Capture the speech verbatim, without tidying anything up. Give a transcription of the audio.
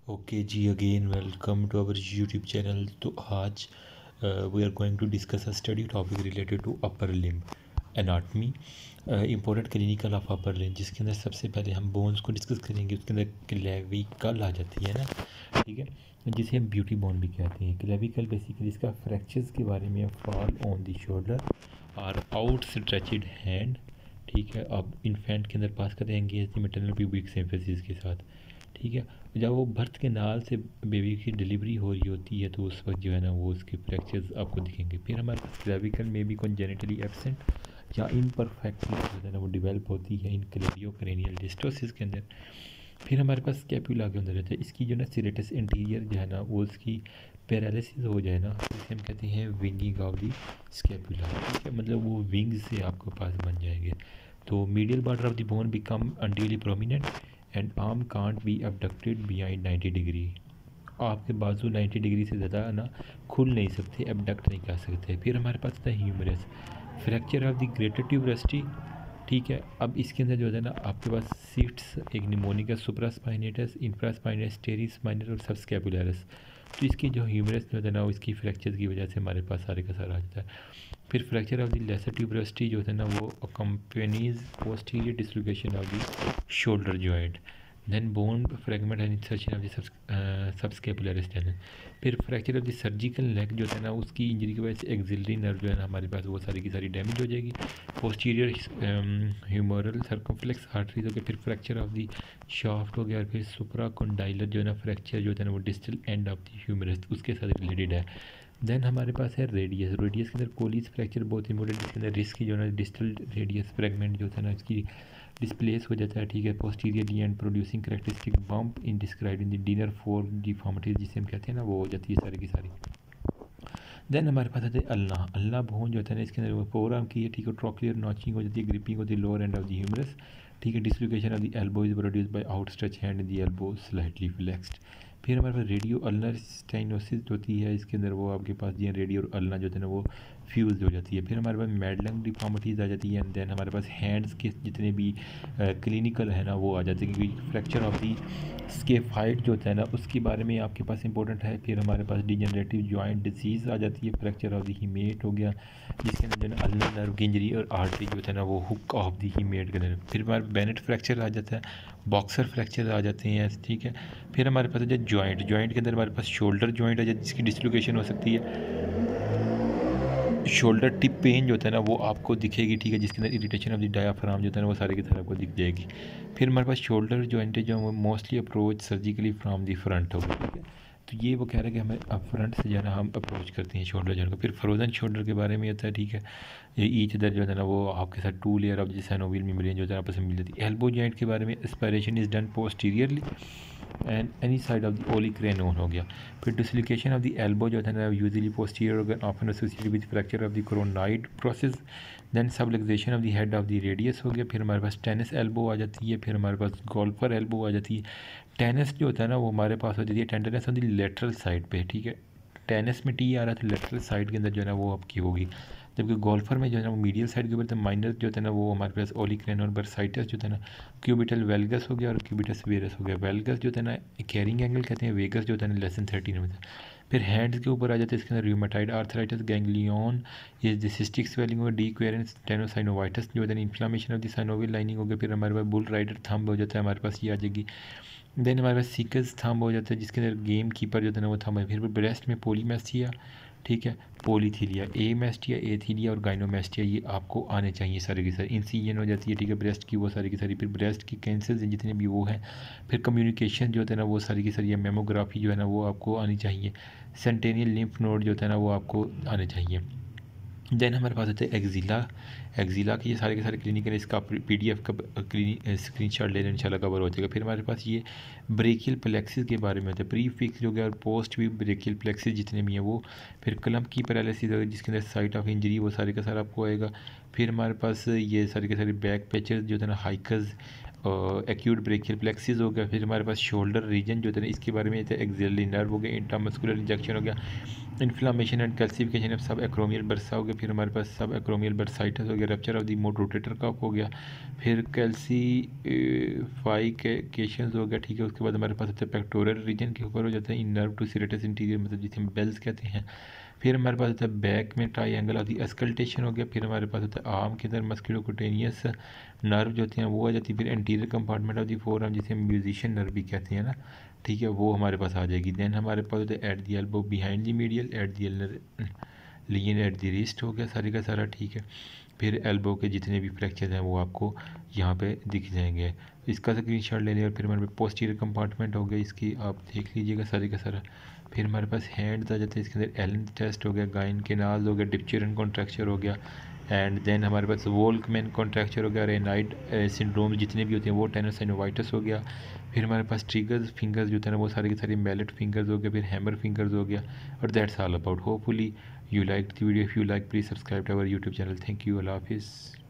Okay जी, again welcome to our YouTube channel. तो आज we are going to discuss a study topic related to upper limb anatomy, important clinical of upper limb, जिसके अंदर सबसे पहले हम bones को डिस्कस करेंगे। उसके अंदर क्लेविकल आ जाती है ना, ठीक है, जिसे हम ब्यूटी बोन भी कहते हैं। क्लेविकल बेसिकली इसका फ्रैक्चर्स के बारे में, फॉल ऑन द शोल्डर और आउट स्ट्रेचड हैंड, ठीक है। अब इन्फेंट के अंदर पास करेंगे मेटरनल प्यूबिक सिम्फिसिस के साथ, ठीक है। जब वो बर्थ के नाल से बेबी की डिलीवरी हो रही होती है तो उस वक्त जो है ना वो उसके फ्रैक्चर्स आपको दिखेंगे। फिर हमारे पास क्लेविकल में भी कॉन्जेनिटली एब्सेंट या इनपरफेक्टली जो है ना वो डिवेल्प होती है इन क्रेनियोक्रेनियल डिस्टोसिस के अंदर। फिर हमारे पास स्कैपुला के अंदर रहता है, इसकी जो ना सिरेटस इंटीरियर जो है ना वो उसकी पैरालिसिस हो जाए ना, इसे हम कहते हैं विंगिंग ऑफ दी स्कैपुला, ठीक है। मतलब वो विंग्स से आपके पास बन जाएंगे। तो medial border of the bone become unduly prominent and arm can't be abducted behind ninety degree. आपके बाजू नाइन्टी डिग्री से ज़्यादा ना खुल नहीं सकते, एबडक्ट नहीं कर सकते। फिर हमारे पास था humerus, fracture of the greater tuberosity, ठीक है। अब इसके अंदर जो है ना आपके पास सीट्स एक mnemonic supraspinatus, infraspinatus, teres minor और सबस्कैपुलरस। तो इसकी जो ह्यूमरस जो है ना इसकी फ्रैक्चर की वजह से हमारे पास सारे का सारा आ जाता है। फिर fracture of the lesser tuberosity जो है ना वो accompanies posterior dislocation of the shoulder joint. Then bone fragment and insertion of the subscapularis tendon. फिर fracture of the surgical neck जो है ना उसकी इंजरी की वजह से एक्सिलरी नर्व जो है ना हमारे पास वो सारी की सारी डैमेज हो जाएगी। पोस्टीरियर ह्यूमरल सर्कमफ्लेक्स आर्टरीज हो गया। फिर फ्रैक्चर ऑफ द शाफ्ट हो गया। फिर सुपरा कंडाइलर जो है ना फ्रैक्चर जो है ना वो distal end of the humerus उसके साथ रिलेटेड है। देन हमारे पास है रेडियस, रेडियस के अंदर कोलिस फ्रैक्चर बहुत इंपॉर्टेंट, जिसके अंदर रिस्क जो है ना डिस्टल रेडियस फ्रेगमेंट जो है ना इसकी डिस्प्लेस हो जाता है, ठीक है, posteriorly and producing characteristic bump in describe in the dinner fork deformities जिसे हम कहते हैं ना वो हो जाती है सारी की सारी। देन हमारे पास आते हैं अल्लाह, अल्लाह बोन जो होता है ना इसके अंदर वो फोर आर्म की है, ठीक है, ट्रोक्लियर नॉचिंग हो जाती है, ग्रिपिंग होती है lower end of the humerus, ठीक है। Dislocation of the elbow is produced by outstretch hand the elbow slightly flexed. फिर हमारे पास रेडियो अल्नर स्टाइनोसिस होती है, इसके अंदर वो आपके पास ये रेडियो और अल्ना जो है ना वो फ्यूज हो जाती है। फिर हमारे पास मेडलंग डिफॉर्मिटीज़ आ जाती है। एंड देन हमारे पास हैंड्स के जितने भी क्लिनिकल है ना वो आ जाते हैं, क्योंकि फ्रैक्चर ऑफ दी स्केफाइड जो होता है ना उसके बारे में आपके पास इंपॉर्टेंट है। फिर हमारे पास डिजेनरेटिव जॉइंट डिजीज़ आ जाती है, फ्रैक्चर ऑफ द हीमेट हो गया, जिसके अंदर जो है ना अल्नर नर्व की इंजरी और आर्टरी जो होता है ना वो हुक ऑफ द हीमेट के अंदर। फिर हमारे बेनेट फ्रैक्चर आ जाता है, बॉक्सर फ्रैक्चर आ जाते हैं, ठीक है। फिर हमारे पास जो जॉइंट, जॉइंट के अंदर हमारे पास शोल्डर जॉइंट आ जाती है जिसकी डिसलोकेशन हो सकती है। शोल्डर टिप पेन जो होता है ना वो आपको दिखेगी, ठीक है, जिसके अंदर इरिटेशन ऑफ द डायाफ्राम जो होता है ना वो सारे की तरह आपको दिख जाएगी। फिर हमारे पास शोल्डर जॉइंट है जो वो mostly approach surgically from the front होगी, ठीक है। तो ये वो कह रहा है कि हमें अब फ्रंट से जो है ना हम अप्रोच करते हैं शोल्डर जॉइंट को। फिर फ्रोजन शोल्डर के बारे में होता है, ठीक है, ये ईच अदर जो है ना वो आपके साथ two layer of synovial membrane जो है ना आपस में मिल जाती है। एल्बो जॉइंट के बारे में aspiration is done posteriorly and any side of the olecranon हो गया। फिर डिसलोकेशन ऑफ द एल्बो जो है ना usually posterior organ often associated with fracture of the coronoid process. Then subluxation of the head of the radius हो गया। फिर हमारे पास टेनिस एल्बो आ जाती है। फिर हमारे पास गोल्फर एल्बो आ जाती है। टेनिस जो होता है ना वो हमारे पास हो जाती है tenderness on the lateral side पे, ठीक है। टेनिस में टी आ रहा था, लेटरल साइड के अंदर जो है ना वो आपकी होगी, जबकि गोल्फर में जो है ना वो मीडियल साइड के ऊपर माइनर जो होता है ना वो हमारे पास ओलिक्रेनोन बर्साइटस जो है ना, क्यूबिटल वेलगस हो गया और क्यूबिटस वेरस हो गया। वेलगस जो है ना कैरिंग एंगल कहते हैं, वेगस जो होता है ना लेसन थर्टीन में। फिर हैंड्स के ऊपर आ जाते हैं, इसके अंदर रूमेटाइड आर्थराइटिस, गैंग्लियन, ये सिस्टिक स्वेलिंग और डीक्वेरेंस, टेनोसाइनोवाइटिस जो होता है inflammation of the synovial lining हो गया। फिर हमारे पास बुल राइडर थंब हो जाता है, हमारे पास ये आ जाएगी। देन हमारे पास सीकस थंब हो जाता है जिसके अंदर गेम कीपर जो है ना वो थंब है। फिर ब्रेस्ट में पोलीमेस्टिया, ठीक है, पोलीथीलिया, ए मेस्टिया, एथीलिया और गाइनोमेस्टिया ये आपको आने चाहिए सारे की सारी। इंसिजन हो जाती है, ठीक है, ब्रेस्ट की वो सारी की सारी। फिर ब्रेस्ट की कैंसर जितने भी वो हैं। फिर कम्युनिकेशन जो होता है ना वो सारी की सारी, मेमोग्राफी जो है ना वो आपको आनी चाहिए। सेंटेनियल लिम्फ नोड जो होता है ना वो आपको आने चाहिए। देन हमारे पास होते हैं एक्जिला, एक्जिला की ये सारे के सारे क्लिनिकल, इसका पीडीएफ का स्क्रीन शॉट ले लें इंशाल्लाह कवर हो जाएगा। फिर हमारे पास ये ब्रेकियल प्लेक्सिस के बारे में होता है, प्री फिक्स हो गया और पोस्ट भी ब्रेकियल प्लेक्सिस जितने भी हैं वो। फिर क्लम्प की पैरालिसिस होगी जिसके अंदर साइट ऑफ इंजरी वो सारे का सारा आपको आएगा। फिर हमारे पास ये सारे के सारे बैक पैचेस जो है ना हाइकस, एक्यूट ब्रेकियल प्लेक्सिस हो गया। फिर हमारे पास शोल्डर रीजन जो है ना इसके बारे में एक्सिलरी नर्व हो गया, इंट्रामस्कुलर इंजेक्शन हो गया, inflammation and calcification of sub acromial bursa हो गया, फिर हमारे पास सब एक्रोमियल बर्साइटस हो गया, rupture of the mode rotator cuff हो गया, फिर कैल्सीफाइकेशंस हो गया, ठीक है। उसके बाद हमारे पास होता है पेक्टोरल रीजन के ऊपर हो जाता है इन नर्व टू सीरेटस इंटीरियर, मतलब जिसे हम बेल्स कहते हैं। फिर हमारे पास होता है बैक में ट्राइंगल ऑफ द अस्कल्टेशन हो गया, फिर हमारे पास होता है आर्म के अंदर मस्कुलोकुटेनियस नर्व जो होते हैं वो आ जाती है, फिर anterior compartment of the forearm जिसे हम म्यूजिशियन नर्व भी कहते हैं ना, ठीक है, वो हमारे पास आ जाएगी। देन हमारे पास होता है at the elbow behind the medial, at the lean at the wrist हो गया सारी का सारा, ठीक है। फिर एल्बो के जितने भी फ्रैक्चर हैं वो आपको यहाँ पे दिख जाएंगे। इसका स्क्रीन शॉट ले लें। और फिर हमारे पास पोस्टीरियर कंपार्टमेंट हो गया, इसकी आप देख लीजिएगा सारी का सारा। फिर हमारे पास हैंड्स आ जाते हैं, इसके अंदर एलन टेस्ट हो गया, गाइन केनाल हो गया, डिप्चरन कॉन्ट्रैक्चर हो गया, एंड देन हमारे पास वोल्कमैन कॉन्ट्रैक्चर हो गया, रेनाइड सिंड्रोम जितने भी होते हैं वो, टेनोसाइनोवाइटिस हो गया। फिर हमारे पास ट्रिगर्स फिंगर्स जो होते हैं ना वो सारे के सारे मेलेट फिंगर्स हो गया, फिर हैमर फिंगर्स हो गया। और that's all about. Hopefully you liked the video. If you like, please subscribe to our YouTube channel. Thank you. Allah Hafiz.